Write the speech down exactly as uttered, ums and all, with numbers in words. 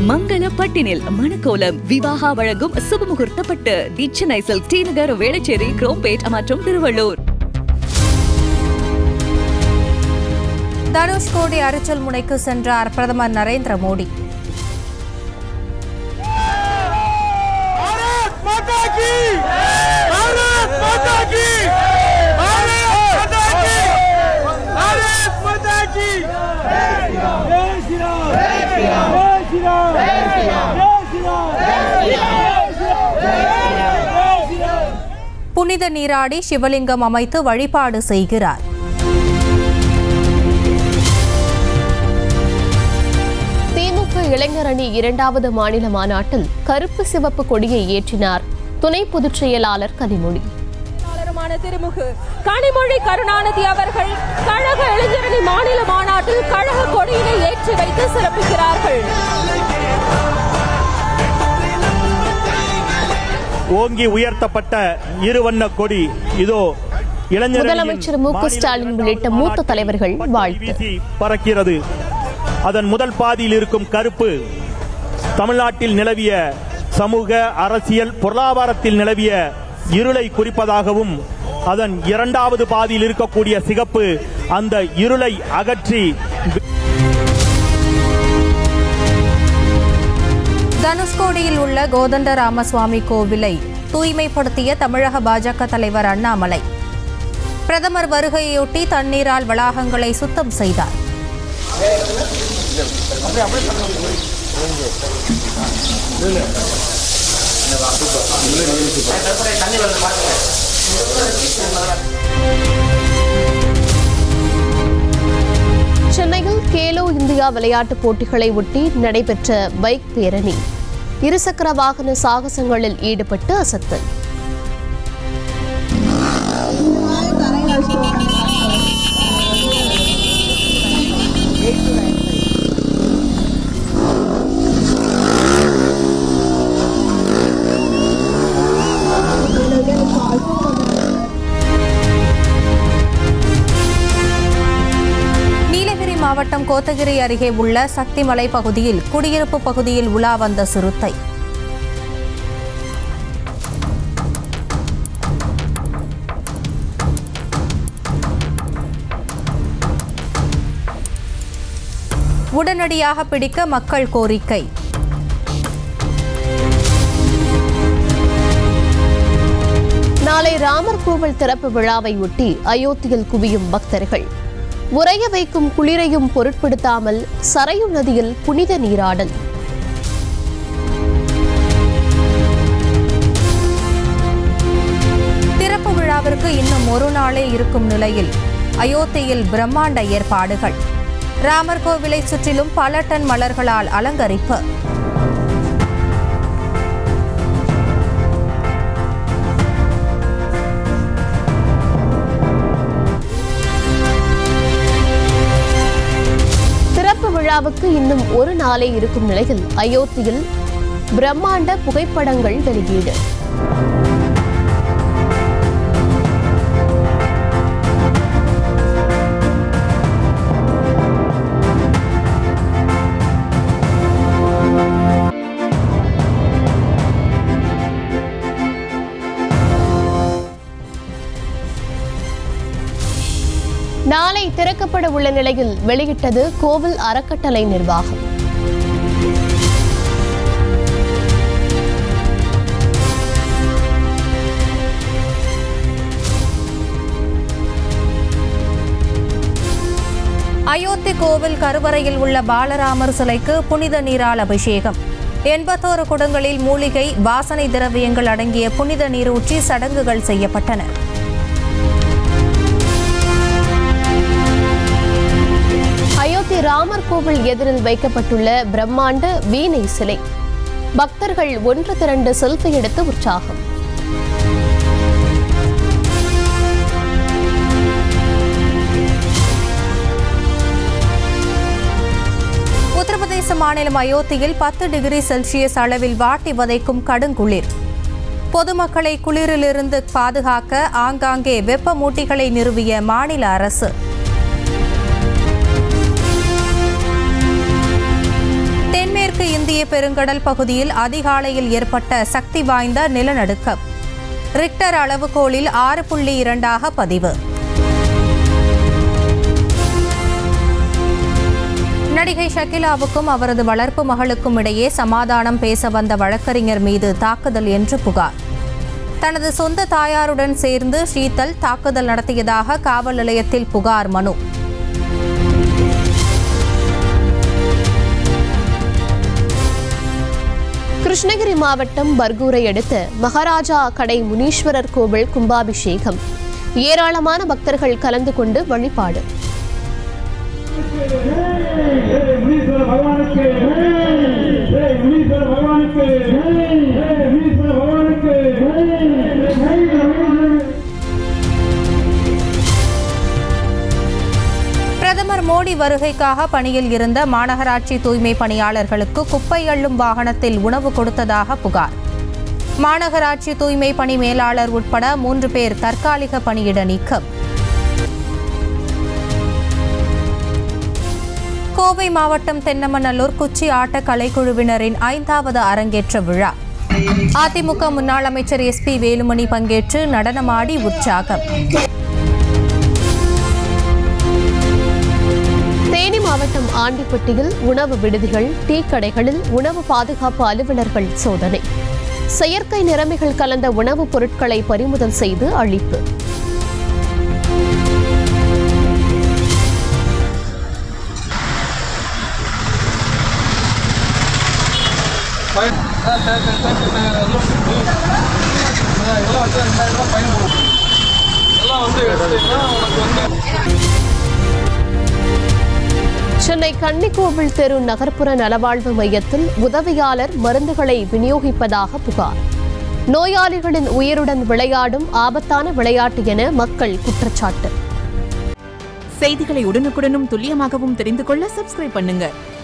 மங்கள பட்டினில் மணக்கோலம் விவாகா வழங்கும் சுபமுகூர்த்தப்பட்டு தி சென்னை சில்க் டி நகர் வேளச்சேரி குரோம்பேட் மற்றும் திருவள்ளூர். தனுஷ்கோடி அரிச்சல் முனைக்கு சென்றார் பிரதமர் நரேந்திர மோடி. புனித நீராடி சிவலிங்கம் அமைத்து வழிபாடு செய்கிறார். திமுக இளைஞர் அணி இரண்டாவது மாநில மாநாட்டில் கருப்பு சிவப்பு கொடியை ஏற்றினார் துணை பொதுச் செயலாளர் கனிமொழி. திருமுகு கனிமொழி கருணாநிதி அவர்கள் கழக இளைஞரணி மாநில மாநாட்டில் கழக கொடியினை ஏற்றி வைத்து சிறப்பிக்கிறார்கள். ஓங்கி உயர்த்தப்பட்ட இருவண்ண கொடி இதோ இளைஞர் முதலமைச்சர் மு க ஸ்டாலின் உள்ளிட்ட மூத்த தலைவர்கள் வாழ்த்து பறக்கிறது. அதன் முதல் பாதியில் இருக்கும் கருப்பு தமிழ்நாட்டில் நிலவிய சமூக அரசியல் பொருளாதாரத்தில் நிலவிய இருளை குறிப்பதாகவும், அதன் இரண்டாவது பாதியில் இருக்கக்கூடிய சிகப்பு அந்த இருளை அகற்றி தனுஷ்கோடியில் உள்ள கோதண்ட ராமசுவாமி கோவிலை தூய்மைப்படுத்திய தமிழக பாஜக தலைவர் அண்ணாமலை பிரதமர் வருகையொட்டி தண்ணீரால் வளாகங்களை சுத்தம் செய்தார். சென்னையில் கேலோ இந்தியா விளையாட்டுப் போட்டிகளை ஒட்டி நடைபெற்ற பைக் பேரணி இருசக்கர வாகன சாகசங்களில் ஈடுபட்டு அசத்தல். மாவட்டம் கோத்தகிரி அருகே உள்ள சக்திமலை பகுதியில் குடியிருப்பு பகுதியில் உலா வந்த சிறுத்தை. உடனடியாக பிடிக்க மக்கள் கோரிக்கை. நாளை ராமர் கோவில் திறப்பு விழாவை ஒட்டி அயோத்தியில் குவியும் பக்தர்கள். உறைய வைக்கும் குளிரையும் பொருட்படுத்தாமல் சரையு நதியில் புனித நீராடல். திறப்பு விழாவிற்கு இன்னும் ஒரு நாளே இருக்கும் நிலையில் அயோத்தியில் பிரம்மாண்ட ஏற்பாடுகள். ராமர் கோவிலை சுற்றிலும் பல டன் மலர்களால் அலங்கரிப்பு. விழாவுக்கு இன்னும் ஒரு நாளே இருக்கும் நிலையில் அயோத்தியில் பிரம்மாண்ட புகைப்படங்கள் வெளியீடு. நாளை திறக்கப்பட உள்ள நிலையில் வெளியிட்டது கோவில் அறக்கட்டளை நிர்வாகம். அயோத்தி கோவில் கருவறையில் உள்ள பாலராமர் சிலைக்கு புனித நீரால் அபிஷேகம். எண்பத்தோரு குடங்களில் மூலிகை வாசனை திரவியங்கள் அடங்கிய புனித நீரூற்றி சடங்குகள் செய்யப்பட்டன. அயோத்தி ராமர் கோவில் எதிரில் வைக்கப்பட்டுள்ள பிரம்மாண்ட வீணை சிலை பக்தர்கள் ஒன்று திரண்டு செல்ஃபி எடுத்து உற்சாகம். உத்தரப்பிரதேச மாநிலம் அயோத்தியில் பத்து டிகிரி செல்சியஸ் அளவில் வாட்டி வதைக்கும் கடுங்குளிர். பொதுமக்களை குளிரிலிருந்து பாதுகாக்க ஆங்காங்கே வெப்பமூட்டிகளை நிறுவிய மாநில அரசு. தென்மேற்கு இந்திய பெருங்கடல் பகுதியில் அதிகாலையில் ஏற்பட்ட சக்தி வாய்ந்த நிலநடுக்கம். ரிக்டர் அளவுகோலில் ஆறு புள்ளி இரண்டாக பதிவு. நடிகை ஷகிலாவுக்கும் அவரது வளர்ப்பு மகளுக்கும் இடையே சமாதானம் பேச வந்த வழக்கறிஞர் மீது தாக்குதல் என்று புகார். தனது சொந்த தாயாருடன் சேர்ந்து ஷீதல் தாக்குதல் நடத்தியதாக காவல் நிலையத்தில் புகார் மனு. கிருஷ்ணகிரி மாவட்டம் பர்கூரை அடுத்த மகாராஜா கடை முனீஸ்வரர் கோவில் கும்பாபிஷேகம். ஏராளமான பக்தர்கள் கலந்து கொண்டு வழிபாடு. பிரதமர் மோடி வருகைக்காக பணியில் இருந்த மாநகராட்சி தூய்மை பணியாளர்களுக்கு குப்பை அள்ளும் வாகனத்தில் உணவு கொடுத்ததாக புகார். மாநகராட்சி தூய்மை பணி மேலாளர் உட்பட மூன்று பேர் தற்காலிக பணியிட நீக்கம். கோவை மாவட்டம் தென்னமநல்லூர் குச்சி ஆட்ட கலைக்குழுவினரின் ஐந்தாவது அரங்கேற்ற விழா. அதிமுக முன்னாள் அமைச்சர் எஸ் பி வேலுமணி பங்கேற்று நடனமாடி உற்சாகம். தேனி மாவட்டம் ஆண்டிப்பட்டியில் உணவு விடுதிகள், டீ கடைகளில் உணவு பாதுகாப்பு அலுவலர்கள் சோதனை. செயற்கை நிறமிகள் கலந்த உணவுப் பொருட்களை பறிமுதல் செய்து அழிப்பு. சென்னை கன்னிக்கோவில் தெரு நகர்ப்புற நலவாழ்வு மையத்தில் உதவியாளர் மருந்துகளை விநியோகிப்பதாக புகார். நோயாளிகளின் உயிருடன் விளையாடும் ஆபத்தான விளையாட்டு என மக்கள் குற்றச்சாட்டு. செய்திகளை உடனுக்குடனும் துல்லியமாகவும் தெரிந்து கொள்ள சப்ஸ்கிரைப் பண்ணுங்க.